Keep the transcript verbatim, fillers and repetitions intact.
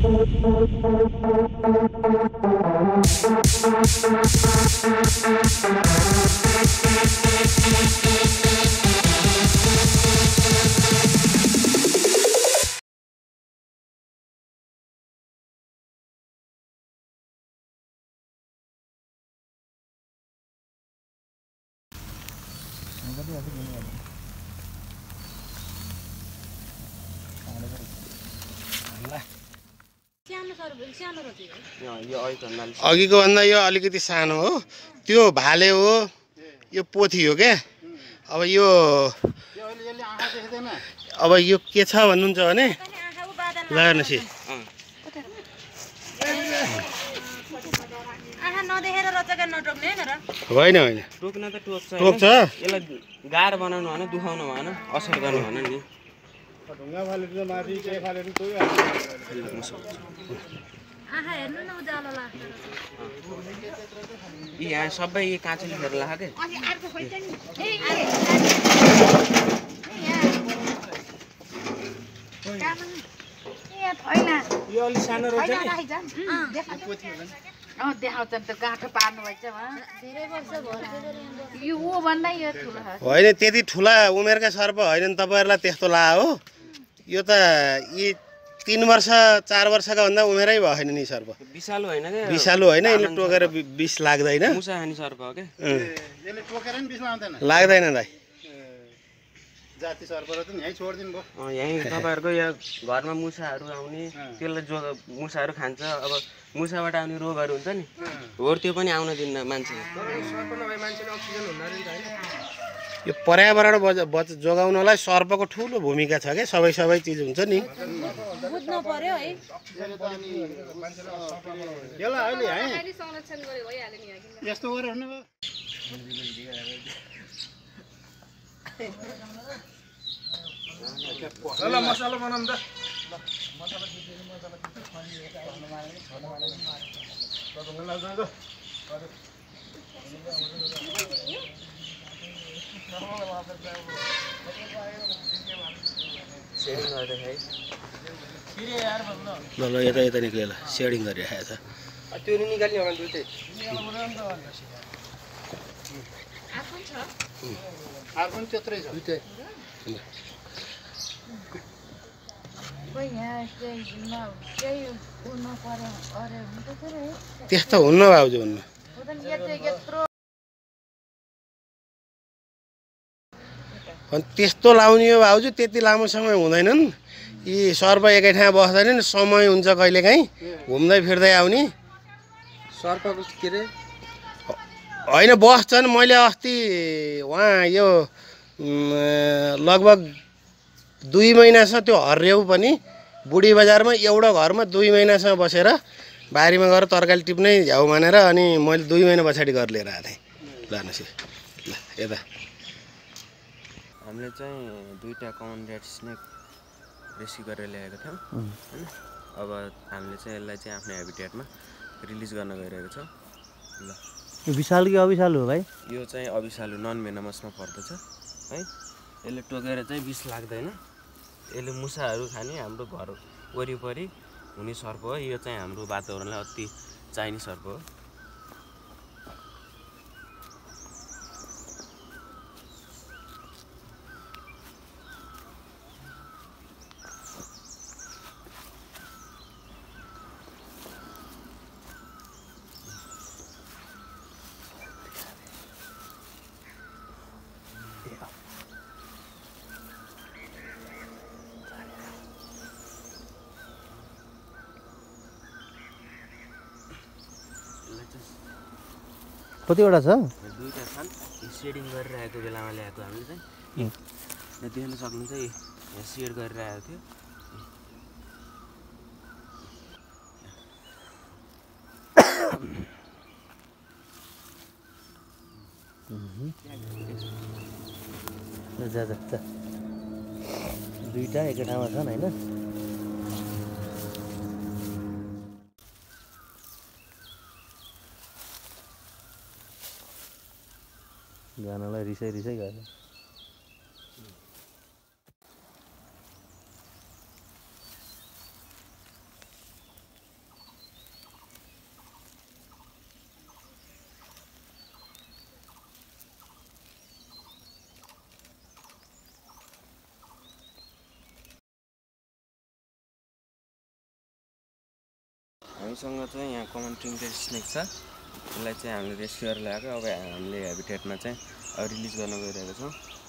अघिको भन्दा यो अलिकति सानो हो, त्यो भाले हो, यो पोथी हो क्या। अब यो अब यो के छ भन्नुहुन्छ भने ल हेर्नुहोस् होइन होइन टोक्न त टोक्छ टोक्छ यसलाई गाह्रो बनाउनु भएन, दुखाउनु भएन, असर गर्नु भएन नि। यहाँ सबै यी काँचुली फेर लाख के यो अलि सानो रहेछ अँ देखाउँछ नि त गाँठो पार्नु भएछ धेरै वर्ष भयो यो ऊ भन्दा यो ठुलो होइन, त्यति ठुला उमेरका सर्प होइन नि तपाईँहरूलाई त्यस्तो ला हो। यो त यी तीन वर्ष चार वर्षका भन्दा उमेरै भएन नि सर्प। विषालु होइन के विषालु होइन, यसले टोकेर विष लाग्दैन। मुसा खाने सर्प हो के यसले टोकेर नि विष लाग्दैन लाग्दैन दाइ। जाति सर्प र त यहीँ छोडिदिनु भयो। यहीँ तपाईँहरूको यहाँ घरमा मुसाहरू आउने त्यसलाई जो मुसाहरू खान्छ। अब मुसाबाट आउने रोगहरू हुन्छ नि हो, त्यो पनि आउन दिन्न मान्छे। यो पर्यावरण बच बच जोगाउनलाई सर्पको ठुलो भूमिका छ क्या। सबै सबै चिज हुन्छ नि बुझ्नु पर्यो है। यसलाई अहिले यहीँ संरक्षण गरे भइहाल्यो नि यहाँ। यस्तो गरेर हुने भयो। ल मसला बनाऊँ त। ल ल यता यता निक्ल्यो ल, सेडिङ गरिराखेको छ। त्यो निकाल्ने हो भने दुइटै अर्को पनि त्यत्रै छ दुइटै। त्यस्तो हुन्न भाउजू, हुन्न। त्यस्तो लाउने हो भाउजू, त्यति लामो समय हुँदैनन्। यी सर्प एकै ठाउँ बस्दैनन्, समय हुन्छ कहिलेकाहीँ घुम्दै फिर्दै आउने। सर्पको के अरे होइन बस्छन्। मैले अस्ति उहाँ यो लगभग दुई महिनासम्म त्यो हर्रेउ पनि बुढी बजारमा एउटा घरमा दुई महिनासम्म बसेर बारीमा गएर तरकारी टिप्नै झ्याउ मानेर अनि मैले दुई महिना पछाडि गरेर लिएर आएको थिएँ। ल हेर्नुहोस् ल यता हामीले चाहिँ दुईवटा कमन रेड स्नेक रेस्क्यु गरेर ल्याएको थियौँ होइन। अब हामीले चाहिँ यसलाई चाहिँ आफ्नो हेबिटेटमा रिलिज गर्न गइरहेको छौँ। ल यो विशालु कि अविशालु हो भाइ? यो चाहिँ अविशालु नन भेनमसमा पर्दछ है। यसले टोकेर चाहिँ विष लाग्दैन। यसले मुसाहरू खाने हाम्रो घर वरिपरि हुने सर्प हो। यो चाहिँ हाम्रो वातावरणलाई अति चाहिने सर्प हो। कतिवटा छ? दुईवटा छन्। सेडिङ गरिरहेको बेलामा ल्याएको हामीले चाहिँ यहाँ देख्न सक्नुहुन्छ। यहाँ सेड गरेर आएको थियो। जा जा जा दुईवटा एकै ठाउँमा छन् होइन। गानालाई रिसाइ रिसाइ गयो। हामीसँग चाहिँ यहाँ कमन ट्रिङ्केट स्नेक छ। यसलाई चाहिँ हामीले रेस्क्यु गरेर ल्याएको, अब हामीले हेबिटेटमा चाहिँ अब रिलिज गर्न गइरहेको छौँ।